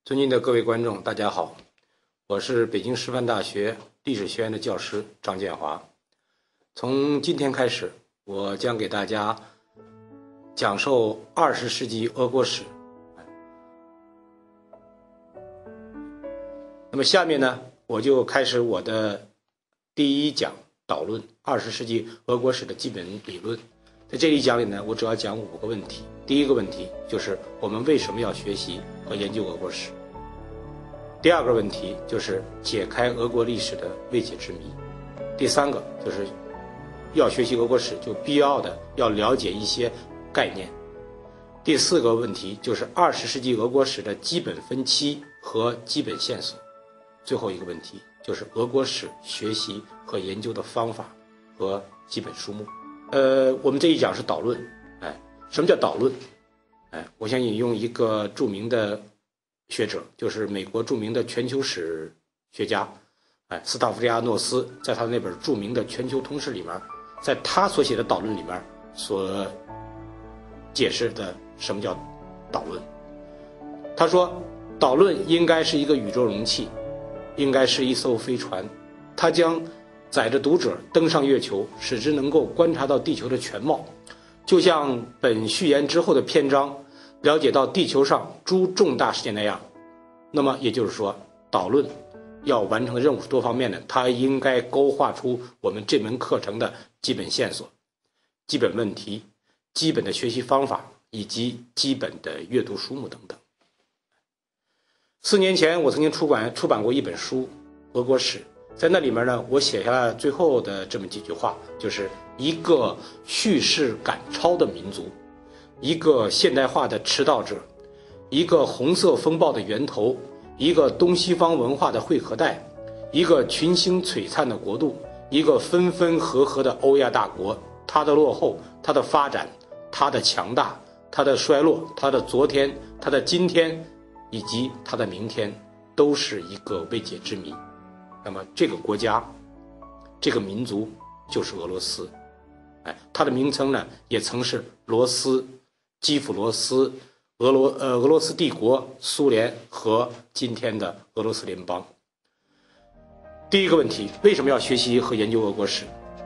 尊敬的各位观众，大家好，我是北京师范大学历史学院的教师张建华。从今天开始，我将给大家讲授20世纪俄国史。那么下面呢，我就开始我的第一讲导论20世纪俄国史的基本理论。在这一讲里呢，我主要讲5个问题。第一个问题就是我们为什么要学习和研究俄国史。第二个问题就是解开俄国历史的未解之谜。第三个就是要学习俄国史就必要的要了解一些概念。第四个问题就是20世纪俄国史的基本分期和基本线索。最后一个问题就是俄国史学习和研究的方法和基本书目。我们这一讲是导论。什么叫导论？我想引用一个著名的学者，就是美国著名的全球史学家，斯塔夫利亚诺斯，在他那本著名的《全球通史》里面，在他所写的导论里面所解释的什么叫导论。他说，导论应该是一个宇宙容器，应该是一艘飞船，它将载着读者登上月球，使之能够观察到地球的全貌，就像本序言之后的篇章了解到地球上诸重大事件那样。那么也就是说，导论要完成的任务是多方面的，它应该勾画出我们这门课程的基本线索、基本问题、基本的学习方法以及基本的阅读书目等等。4年前我曾经出版过一本书《俄国史》，在那里面呢，我写下了最后的这么几句话，就是一个叙事赶超的民族，一个现代化的迟到者，一个红色风暴的源头，一个东西方文化的汇合带，一个群星璀璨的国度，一个分分合合的欧亚大国，它的落后，它的发展，它的强大，它的衰落，它的昨天，它的今天以及它的明天，都是一个未解之谜。那么这个国家，这个民族就是俄罗斯。它的名称呢，也曾是罗斯、基辅罗斯、俄罗斯帝国、苏联和今天的俄罗斯联邦。第一个问题，为什么要学习和研究俄国史？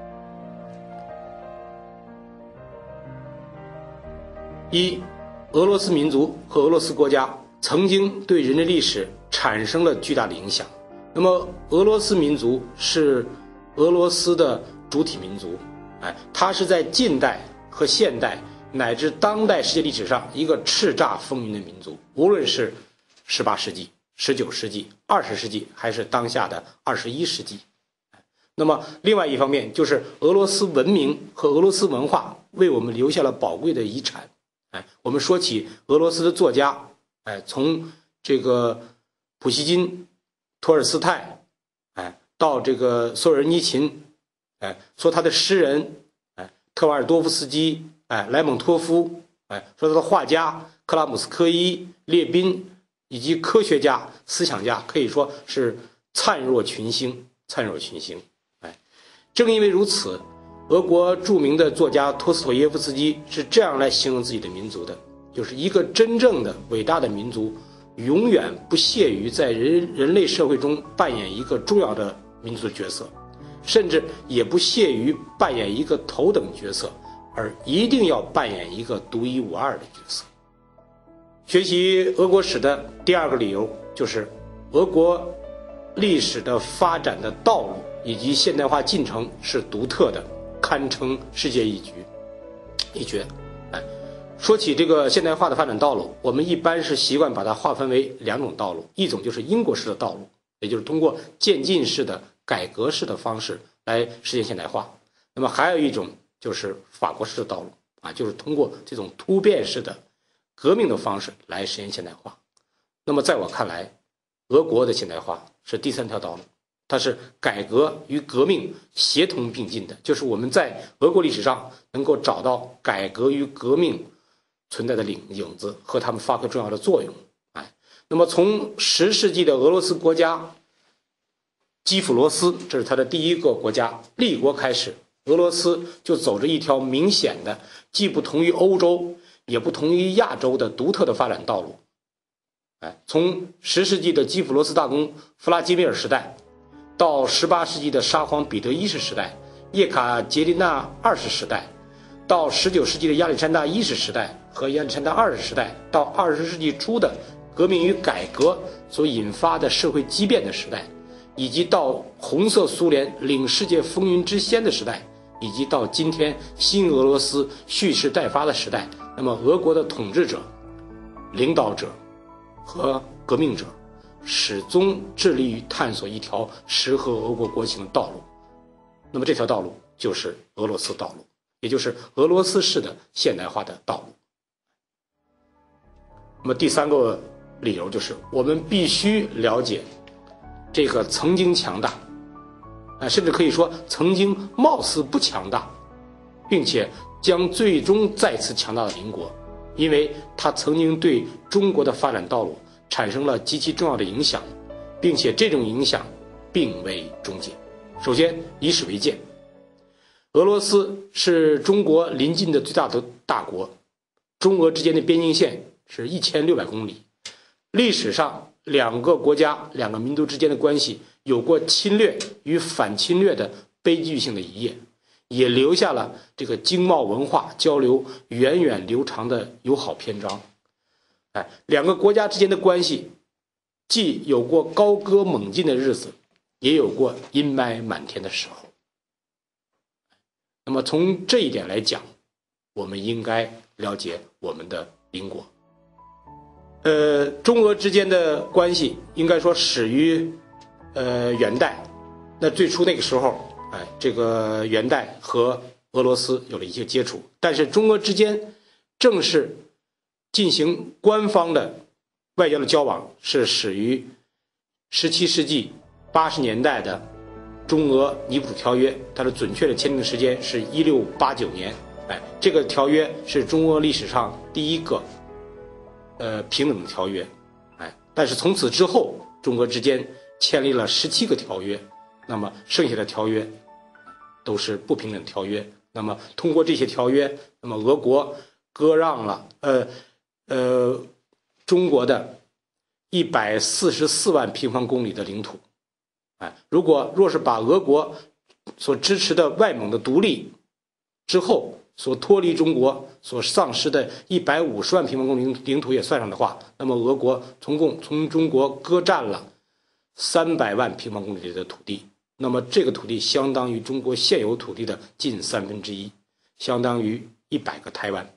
一，俄罗斯民族和俄罗斯国家曾经对人类历史产生了巨大的影响。那么俄罗斯民族是俄罗斯的主体民族，它是在近代和现代乃至当代世界历史上一个叱咤风云的民族，无论是18世纪、19世纪、20世纪，还是当下的21世纪。那么另外一方面，就是俄罗斯文明和俄罗斯文化为我们留下了宝贵的遗产。我们说起俄罗斯的作家，从这个普希金、托尔斯泰，到这个索尔尼琴，说他的诗人，特瓦尔多夫斯基，莱蒙托夫，说他的画家克拉姆斯科伊、列宾，以及科学家、思想家，可以说是灿若群星，灿若群星。正因为如此，俄国著名的作家托斯妥耶夫斯基是这样来形容自己的民族的，就是一个真正的伟大的民族永远不屑于在人类社会中扮演一个重要的民族的角色，甚至也不屑于扮演一个头等角色，而一定要扮演一个独一无二的角色。学习俄国史的第二个理由就是俄国历史的发展的道路以及现代化进程是独特的，堪称世界一绝。说起这个现代化的发展道路，我们一般是习惯把它划分为2种道路，一种就是英国式的道路，也就是通过渐进式的改革式的方式来实现现代化。那么还有一种就是法国式的道路，就是通过这种突变式的革命的方式来实现现代化。那么在我看来，俄国的现代化是第3条道路，它是改革与革命协同并进的，就是我们在俄国历史上能够找到改革与革命存在的影子和他们发挥重要的作用。那么从10世纪的俄罗斯国家基辅罗斯，这是他的第一个国家立国开始，俄罗斯就走着一条明显的既不同于欧洲也不同于亚洲的独特的发展道路。 从10世纪的基辅罗斯大公弗拉基米尔时代，到18世纪的沙皇彼得1世时代、叶卡捷琳娜2世时代，到19世纪的亚历山大1世时代和亚历山大2世时代，到20世纪初的革命与改革所引发的社会激变的时代，以及到红色苏联领世界风云之先的时代，以及到今天新俄罗斯蓄势待发的时代，那么俄国的统治者、领导者和革命者始终致力于探索一条适合俄国国情的道路，那么这条道路就是俄罗斯道路，也就是俄罗斯式的现代化的道路。那么第3个理由就是我们必须了解这个曾经强大，甚至可以说曾经貌似不强大，并且将最终再次强大的邻国，因为它曾经对中国的发展道路产生了极其重要的影响，并且这种影响并未终结。首先，以史为鉴，俄罗斯是中国邻近的最大的大国，中俄之间的边境线是1600公里，历史上两个国家、两个民族之间的关系有过侵略与反侵略的悲剧性的一页，也留下了这个经贸文化交流源远流长的友好篇章。两个国家之间的关系既有过高歌猛进的日子，也有过阴霾满天的时候。那么从这一点来讲，我们应该了解我们的邻国。中俄之间的关系应该说始于元代。那最初那个时候，这个元代和俄罗斯有了一些接触，但是中俄之间正式进行官方的外交的交往是始于17世纪80年代的中俄尼布楚条约，它的准确的签订时间是1689年。这个条约是中俄历史上第一个平等的条约。但是从此之后，中俄之间签立了17个条约，那么剩下的条约都是不平等条约。那么通过这些条约，那么俄国割让了中国的144万平方公里的领土。若是把俄国所支持的外蒙的独立之后所脱离中国所丧失的150万平方公里领土也算上的话，那么俄国总共从中国割占了300万平方公里的土地。那么这个土地相当于中国现有土地的近1/3，相当于100个台湾。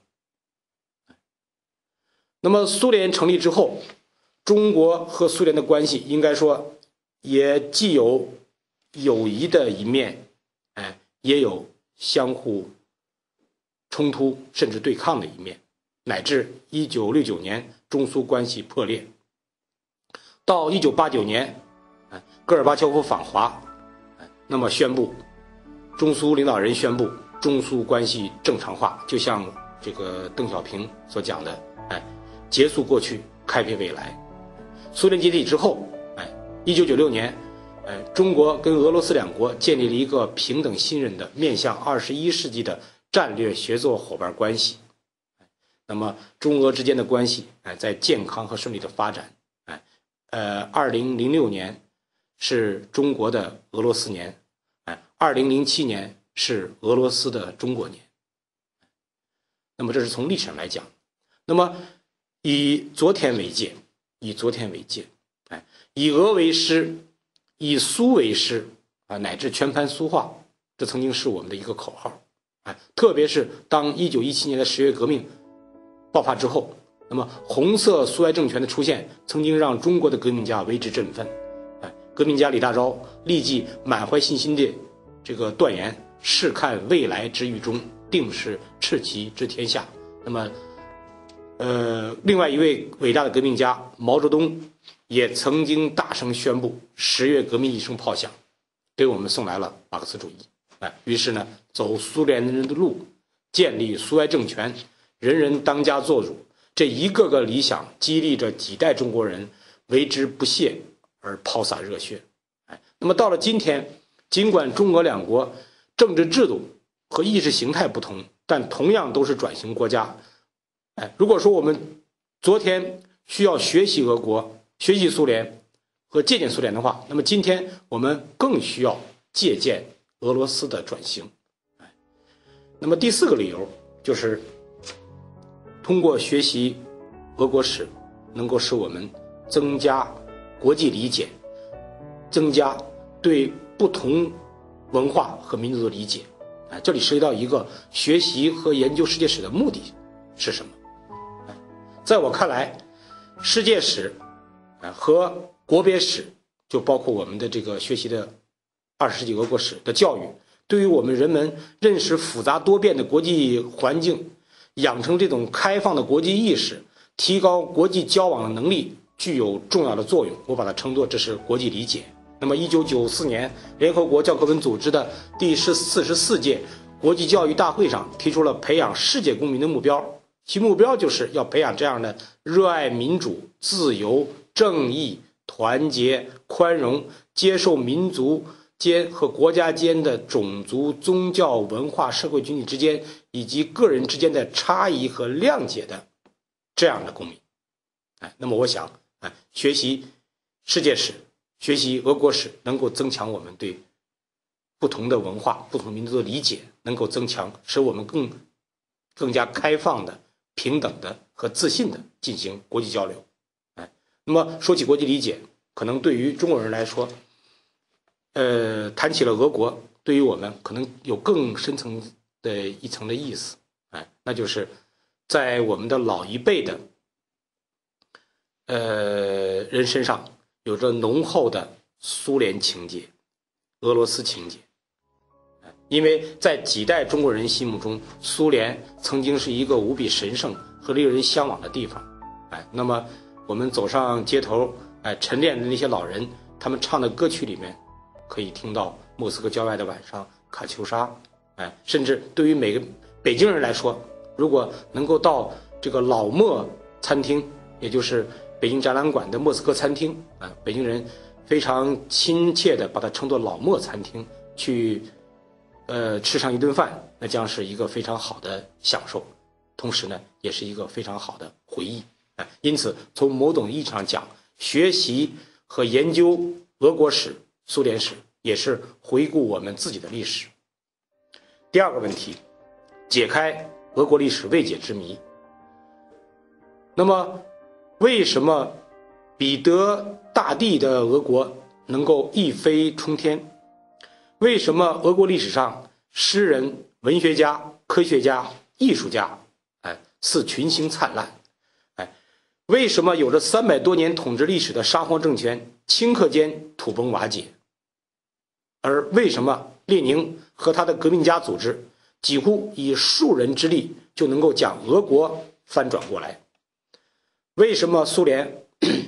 那么苏联成立之后，中国和苏联的关系应该说也既有友谊的一面，也有相互冲突甚至对抗的一面，乃至1969年中苏关系破裂。到1989年，戈尔巴乔夫访华，那么中苏领导人宣布中苏关系正常化，就像这个邓小平所讲的，结束过去，开辟未来。苏联解体之后，1996年，中国跟俄罗斯两国建立了一个平等信任的面向21世纪的战略协作伙伴关系。那么中俄之间的关系在健康和顺利的发展。2006年是中国的俄罗斯年，2007年是俄罗斯的中国年。那么这是从历史上来讲。那么以昨天为戒，以俄为师，以苏为师，乃至全盘苏化，这曾经是我们的一个口号。特别是当1917年的10月革命爆发之后，那么红色苏维埃政权的出现，曾经让中国的革命家为之振奋。革命家李大钊立即满怀信心的这个断言：试看未来之域中，定是赤旗之天下。那么另外一位伟大的革命家毛泽东也曾经大声宣布10月革命一声炮响，给我们送来了马克思主义。于是呢，走苏联人的路，建立苏维埃政权，人人当家作主，这一个个理想激励着几代中国人为之不懈而抛洒热血。那么到了今天，尽管中俄两国政治制度和意识形态不同，但同样都是转型国家。如果说我们昨天需要学习俄国、学习苏联和借鉴苏联的话，那么今天我们更需要借鉴俄罗斯的转型。那么第4个理由就是通过学习俄国史，能够使我们增加国际理解，增加对不同文化和民族的理解。这里涉及到一个学习和研究世界史的目的是什么？在我看来，世界史和国别史，就包括我们的这个学习的20世纪俄国史的教育，对于我们人们认识复杂多变的国际环境，养成这种开放的国际意识，提高国际交往的能力，具有重要的作用。我把它称作这是国际理解。那么1994年联合国教科文组织的第44届国际教育大会上提出了培养世界公民的目标，其目标就是要培养这样的热爱民主、自由、正义、团结、宽容，接受民族间和国家间的种族、宗教、文化、社会群体之间以及个人之间的差异和谅解的这样的公民。那么我想，学习世界史、学习俄国史，能够增强我们对不同的文化、不同民族的理解，能够增强，使我们更加开放的、平等的和自信的进行国际交流。那么说起国际理解，可能对于中国人来说，谈起了俄国，对于我们可能有更深层的一层的意思，那就是在我们的老一辈的人身上有着浓厚的苏联情结、俄罗斯情结。因为在几代中国人心目中，苏联曾经是一个无比神圣和令人向往的地方。那么我们走上街头，晨练的那些老人，他们唱的歌曲里面可以听到莫斯科郊外的晚上、卡秋莎。甚至对于每个北京人来说，如果能够到这个老莫餐厅，也就是北京展览馆的莫斯科餐厅，北京人非常亲切地把它称作老莫餐厅，去吃上一顿饭，那将是一个非常好的享受，同时呢，也是一个非常好的回忆。因此，从某种意义上讲，学习和研究俄国史、苏联史，也是回顾我们自己的历史。第2个问题，解开俄国历史未解之谜。那么，为什么彼得大帝的俄国能够一飞冲天？为什么俄国历史上诗人、文学家、科学家、艺术家，似群星灿烂？为什么有着300多年统治历史的沙皇政权顷刻间土崩瓦解？而为什么列宁和他的革命家组织几乎以数人之力就能够将俄国翻转过来？为什么苏联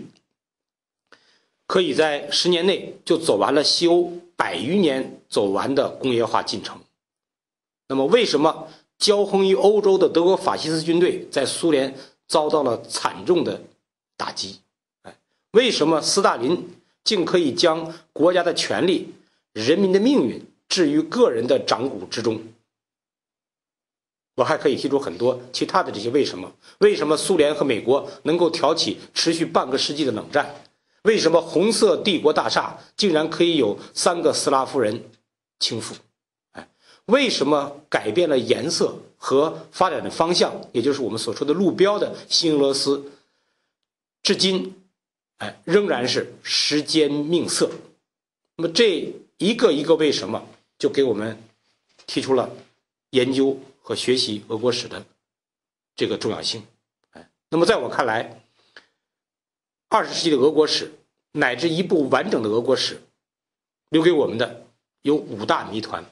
可以在10年内就走完了西欧100余年走完的工业化进程？那么为什么骄横于欧洲的德国法西斯军队在苏联遭到了惨重的打击？为什么斯大林竟可以将国家的权力、人民的命运置于个人的掌鼓之中？我还可以提出很多其他的这些为什么。为什么苏联和美国能够挑起持续半个世纪的冷战？为什么红色帝国大厦竟然可以有3个斯拉夫人倾覆？为什么改变了颜色和发展的方向，也就是我们所说的路标的新俄罗斯，至今仍然是时艰命色？那么这一个一个为什么，就给我们提出了研究和学习俄国史的这个重要性。那么在我看来，20世纪的俄国史乃至一部完整的俄国史，留给我们的有5大谜团。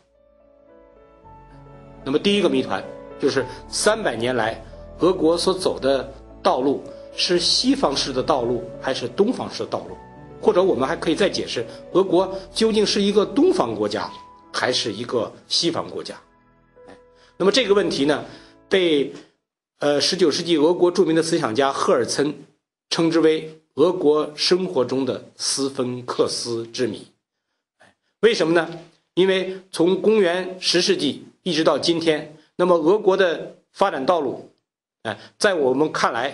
那么第1个谜团就是300年来俄国所走的道路是西方式的道路还是东方式的道路？或者我们还可以再解释，俄国究竟是一个东方国家还是一个西方国家？那么这个问题呢，被19世纪俄国著名的思想家赫尔岑称之为俄国生活中的斯芬克斯之谜。为什么呢？因为从公元10世纪一直到今天，那么俄国的发展道路，在我们看来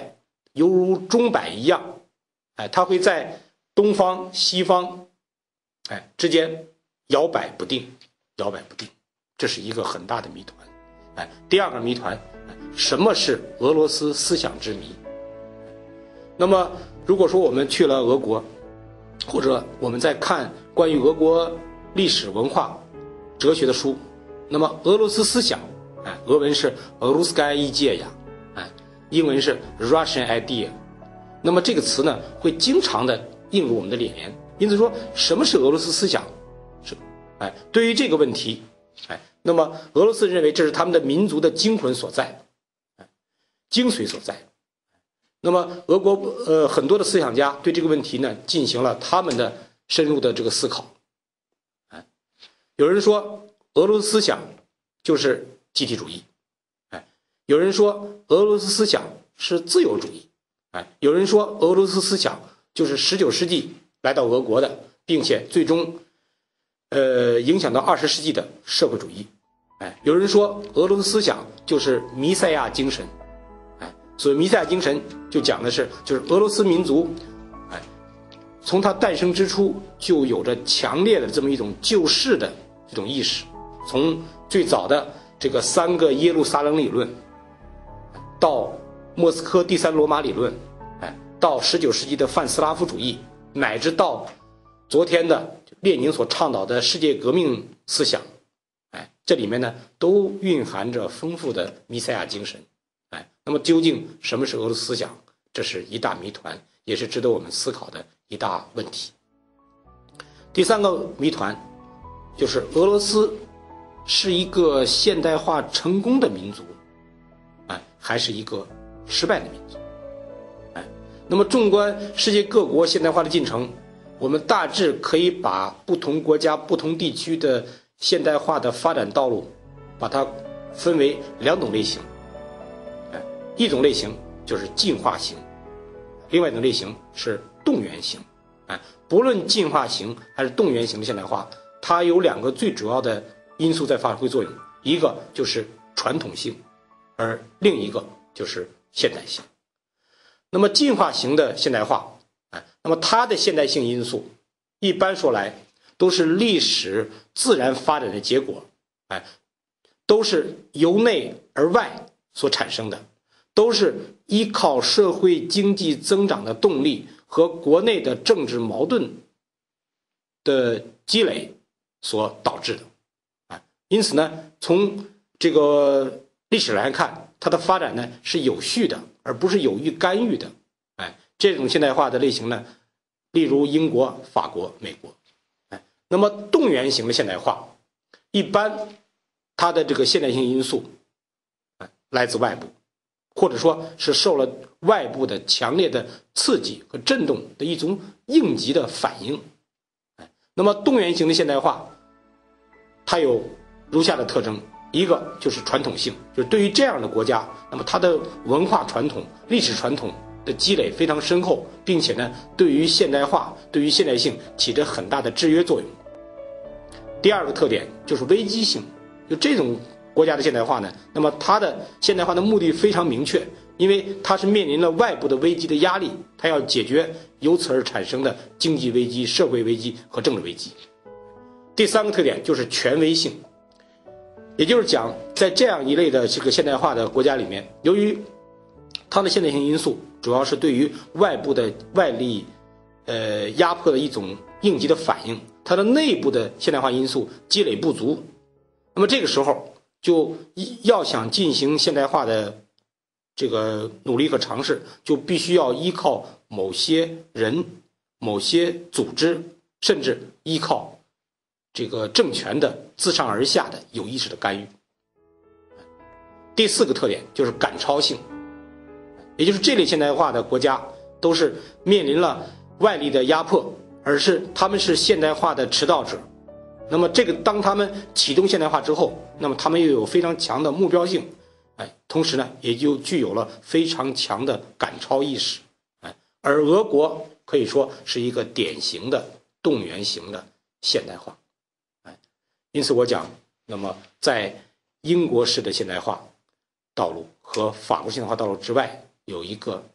犹如钟摆一样，它会在东方、西方，之间摇摆不定，摇摆不定，这是一个很大的谜团。第二个谜团，什么是俄罗斯思想之谜？那么，如果说我们去了俄国，或者我们在看关于俄国历史文化、哲学的书，那么俄罗斯思想，俄文是 Ruskaya idea，英文是 Russian idea。那么这个词呢，会经常的映入我们的脸帘。因此说，什么是俄罗斯思想？对于这个问题，那么俄罗斯认为这是他们的民族的精魂所在，精髓所在。那么俄国很多的思想家对这个问题呢进行了他们的深入的这个思考。有人说俄罗斯思想就是集体主义，有人说俄罗斯思想是自由主义，有人说俄罗斯思想就是19世纪来到俄国的，并且最终影响到20世纪的社会主义。有人说俄罗斯思想就是弥赛亚精神。所谓弥赛亚精神就讲的是，就是俄罗斯民族，从它诞生之初就有着强烈的这么一种救世的这种意识。从最早的这个3个耶路撒冷理论，到莫斯科第3罗马理论，到19世纪的泛斯拉夫主义，乃至到昨天的列宁所倡导的世界革命思想，这里面呢都蕴含着丰富的弥赛亚精神。那么究竟什么是俄罗斯思想？这是一大谜团，也是值得我们思考的一大问题。第三个谜团就是俄罗斯是一个现代化成功的民族，还是一个失败的民族？那么纵观世界各国现代化的进程，我们大致可以把不同国家、不同地区的现代化的发展道路，把它分为2种类型。一种类型就是进化型，另外一种类型是动员型。不论进化型还是动员型的现代化，它有2个最主要的因素在发挥作用，一个就是传统性，而另一个就是现代性。那么进化型的现代化，那么它的现代性因素一般说来都是历史自然发展的结果，都是由内而外所产生的，都是依靠社会经济增长的动力和国内的政治矛盾的积累所导致的。因此呢，从这个历史来看，它的发展呢是有序的，而不是有意干预的。这种现代化的类型呢，例如英国、法国、美国。那么动员型的现代化，一般它的这个现代性因素来自外部，或者说是受了外部的强烈的刺激和震动的一种应急的反应。那么动员型的现代化，它有如下的特征：一个就是传统性，就是对于这样的国家，那么它的文化传统、历史传统的积累非常深厚，并且呢，对于现代化、对于现代性起着很大的制约作用。第二个特点就是危机性，就这种国家的现代化呢，那么它的现代化的目的非常明确，因为它是面临了外部的危机的压力，它要解决由此而产生的经济危机、社会危机和政治危机。第三个特点就是权威性，也就是讲，在这样一类的这个现代化的国家里面，由于它的现代性因素主要是对于外部的外力压迫的一种应急的反应，它的内部的现代化因素积累不足，那么这个时候就要想进行现代化的这个努力和尝试，就必须要依靠某些人、某些组织，甚至依靠这个政权的自上而下的有意识的干预。第四个特点就是赶超性，也就是这类现代化的国家都是面临了外力的压迫，而是他们是现代化的迟到者。那么这个当他们启动现代化之后，那么他们又有非常强的目标性，同时呢也就具有了非常强的赶超意识。而俄国可以说是一个典型的动员型的现代化。因此我讲，那么在英国式的现代化道路和法国现代化道路之外，有一个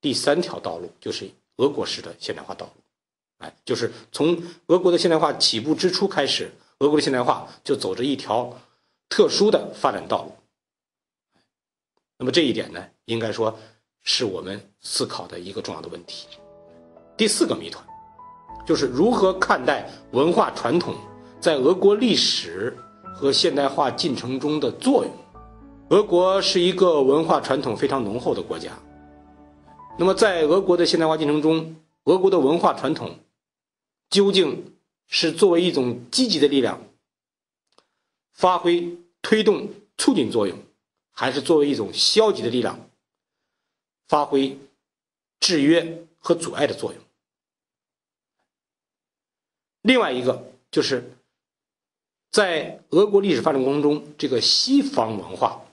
第3条道路，就是俄国式的现代化道路。就是从俄国的现代化起步之初开始，俄国的现代化就走着一条特殊的发展道路。那么这一点呢，应该说是我们思考的一个重要的问题。第4个谜团，就是如何看待文化传统在俄国历史和现代化进程中的作用。俄国是一个文化传统非常浓厚的国家，那么在俄国的现代化进程中，俄国的文化传统究竟是作为一种积极的力量发挥推动促进作用，还是作为一种消极的力量发挥制约和阻碍的作用？另外一个就是在俄国历史发展过程中，这个西方文化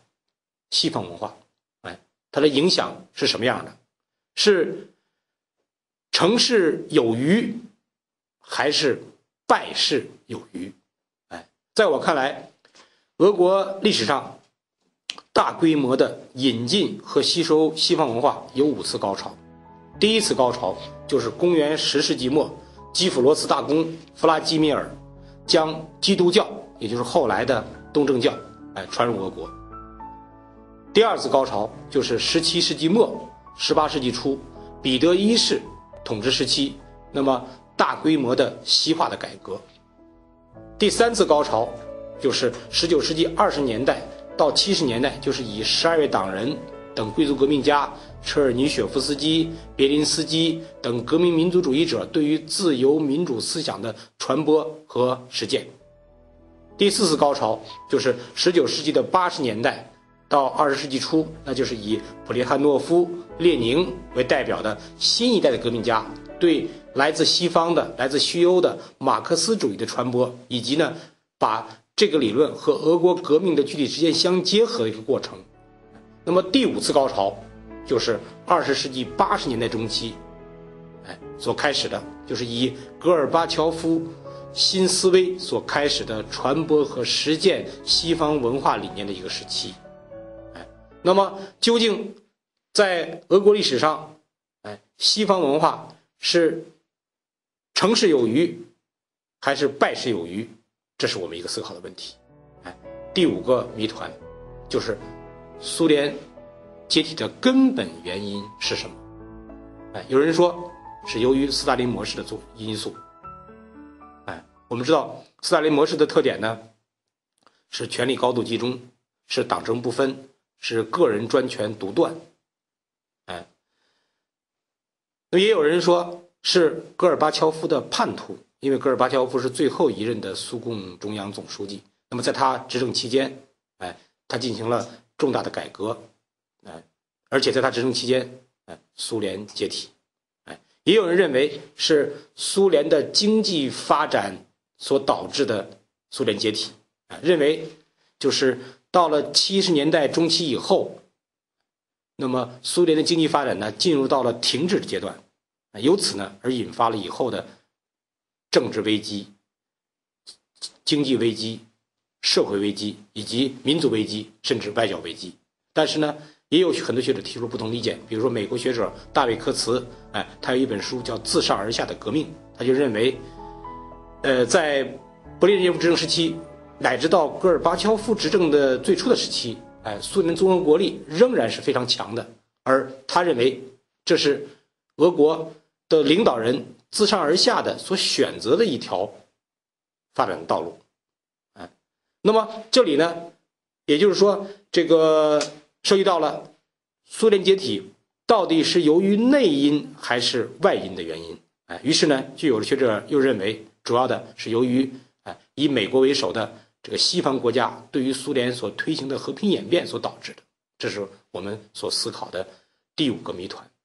它的影响是什么样的？是成事有余还是败事有余？在我看来，俄国历史上大规模的引进和吸收西方文化有5次高潮。第一次高潮就是公元10世纪末，基辅罗斯大公弗拉基米尔将基督教，也就是后来的东正教传入俄国。第二次高潮就是17世纪末18世纪初彼得一世统治时期，那么大规模的西化的改革。第3次高潮就是19世纪20年代到70年代，就是以12月党人等贵族革命家、车尔尼雪夫斯基、别林斯基等革命民族主义者对于自由民主思想的传播和实践。第4次高潮就是19世纪的80年代到20世纪初，那就是以普列汉诺夫、列宁为代表的新一代的革命家对来自西方的、来自西欧的马克思主义的传播，以及呢把这个理论和俄国革命的具体实践相结合的一个过程。那么第5次高潮就是20世纪80年代中期所开始的，就是以戈尔巴乔夫新思维所开始的传播和实践西方文化理念的一个时期。那么究竟在俄国历史上西方文化是成事有余还是败事有余，这是我们一个思考的问题。第5个谜团就是苏联解体的根本原因是什么？有人说是由于斯大林模式的因素。我们知道斯大林模式的特点呢，是权力高度集中，是党政不分，是个人专权独断。那也有人说是戈尔巴乔夫的叛徒，因为戈尔巴乔夫是最后一任的苏共中央总书记。那么在他执政期间，他进行了重大的改革，而且在他执政期间，苏联解体。也有人认为是苏联的经济发展所导致的苏联解体，认为就是到了70年代中期以后，那么苏联的经济发展呢进入到了停滞的阶段，由此呢而引发了以后的政治危机、经济危机、社会危机以及民族危机，甚至外交危机。但是呢也有很多学者提出不同意见，比如说美国学者大卫科茨，他有一本书叫《自上而下的革命》，他就认为在勃列日涅夫执政时期乃至到戈尔巴乔夫执政的最初的时期，苏联综合国力仍然是非常强的，而他认为这是俄国的领导人自上而下的所选择的一条发展的道路。那么这里呢，也就是说这个涉及到了苏联解体到底是由于内因还是外因的原因。于是呢，就有的学者又认为主要的是由于以美国为首的这个西方国家对于苏联所推行的和平演变所导致的。这是我们所思考的第5个谜团。